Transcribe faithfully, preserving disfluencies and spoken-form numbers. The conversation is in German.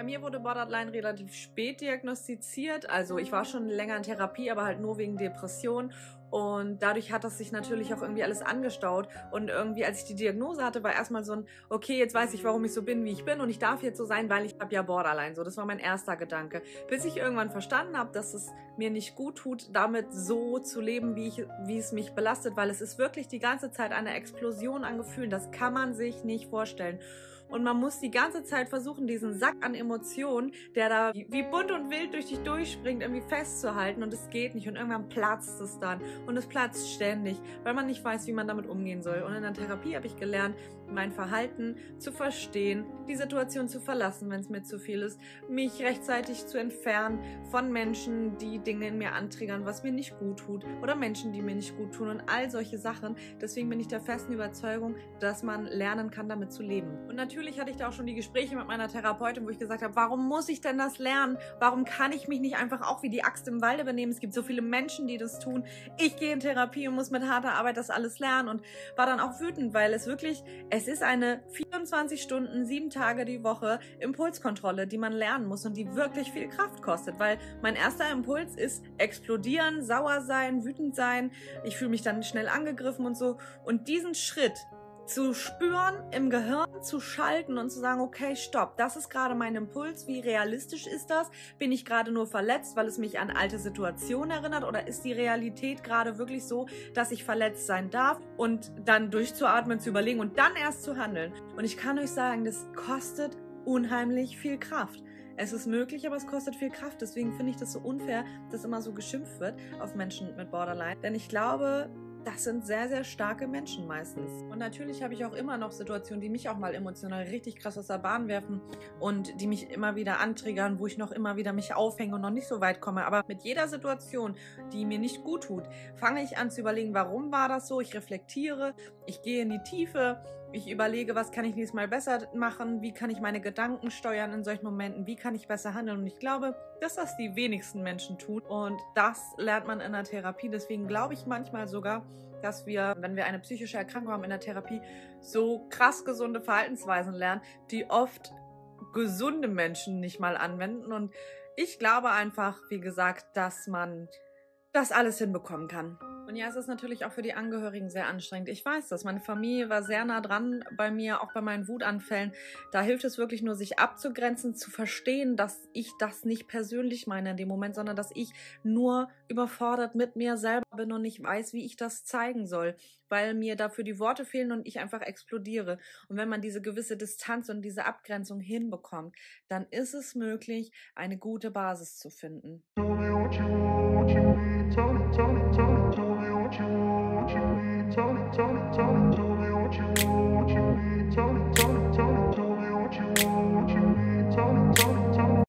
mir wurde Borderline relativ spät diagnostiziert. Also ich war schon länger in Therapie, aber halt nur wegen Depression. Und dadurch hat das sich natürlich auch irgendwie alles angestaut. Und irgendwie, als ich die Diagnose hatte, war erstmal so ein, okay, jetzt weiß ich, warum ich so bin, wie ich bin. Und ich darf jetzt so sein, weil ich habe ja Borderline. So, das war mein erster Gedanke. Bis ich irgendwann verstanden habe, dass es mir nicht gut tut, damit so zu leben, wie, ich, wie es mich belastet. Weil es ist wirklich die ganze Zeit eine Explosion an Gefühlen. Das kann man sich nicht vorstellen. Und man muss die ganze Zeit versuchen, diesen Sack an Emotionen, der da wie bunt und wild durch dich durchspringt, irgendwie festzuhalten. Und es geht nicht. Und irgendwann platzt es dann. Und es platzt ständig, weil man nicht weiß, wie man damit umgehen soll. Und in der Therapie habe ich gelernt, mein Verhalten zu verstehen, die Situation zu verlassen, wenn es mir zu viel ist, mich rechtzeitig zu entfernen von Menschen, die Dinge in mir antriggern, was mir nicht gut tut, oder Menschen, die mir nicht gut tun und all solche Sachen. Deswegen bin ich der festen Überzeugung, dass man lernen kann, damit zu leben. Und natürlich hatte ich da auch schon die Gespräche mit meiner Therapeutin, wo ich gesagt habe, warum muss ich denn das lernen? Warum kann ich mich nicht einfach auch wie die Axt im Walde benehmen? Es gibt so viele Menschen, die das tun. Ich gehe in Therapie und muss mit harter Arbeit das alles lernen und war dann auch wütend, weil es wirklich, es ist eine vierundzwanzig Stunden, sieben Tage die Woche Impulskontrolle, die man lernen muss und die wirklich viel Kraft kostet, weil mein erster Impuls ist explodieren, sauer sein, wütend sein. Ich fühle mich dann schnell angegriffen und so. Und diesen Schritt zu spüren, im Gehirn zu schalten und zu sagen, okay, stopp, das ist gerade mein Impuls, wie realistisch ist das? Bin ich gerade nur verletzt, weil es mich an alte Situationen erinnert, oder ist die Realität gerade wirklich so, dass ich verletzt sein darf? Und dann durchzuatmen, zu überlegen und dann erst zu handeln. Und ich kann euch sagen, das kostet unheimlich viel Kraft. Es ist möglich, aber es kostet viel Kraft. Deswegen finde ich das so unfair, dass immer so geschimpft wird auf Menschen mit Borderline. Denn ich glaube, das sind sehr, sehr starke Menschen meistens. Und natürlich habe ich auch immer noch Situationen, die mich auch mal emotional richtig krass aus der Bahn werfen und die mich immer wieder antriggern, wo ich noch immer wieder mich aufhänge und noch nicht so weit komme. Aber mit jeder Situation, die mir nicht gut tut, fange ich an zu überlegen, warum war das so? Ich reflektiere, ich gehe in die Tiefe, ich überlege, was kann ich nächstes Mal besser machen, wie kann ich meine Gedanken steuern in solchen Momenten, wie kann ich besser handeln. Und ich glaube, dass das die wenigsten Menschen tun. Und das lernt man in der Therapie. Deswegen glaube ich manchmal sogar, dass wir, wenn wir eine psychische Erkrankung haben in der Therapie, so krass gesunde Verhaltensweisen lernen, die oft gesunde Menschen nicht mal anwenden. Und ich glaube einfach, wie gesagt, dass man das alles hinbekommen kann. Und ja, es ist natürlich auch für die Angehörigen sehr anstrengend. Ich weiß das. Meine Familie war sehr nah dran bei mir, auch bei meinen Wutanfällen. Da hilft es wirklich nur, sich abzugrenzen, zu verstehen, dass ich das nicht persönlich meine in dem Moment, sondern dass ich nur überfordert mit mir selber bin und nicht weiß, wie ich das zeigen soll, weil mir dafür die Worte fehlen und ich einfach explodiere. Und wenn man diese gewisse Distanz und diese Abgrenzung hinbekommt, dann ist es möglich, eine gute Basis zu finden. Tell me what you want, what you need. Tell me, tell me, tell me, tell me what you want, what you need. Tell me, tell me, tell me, tell me what you want, what you need. Tell me.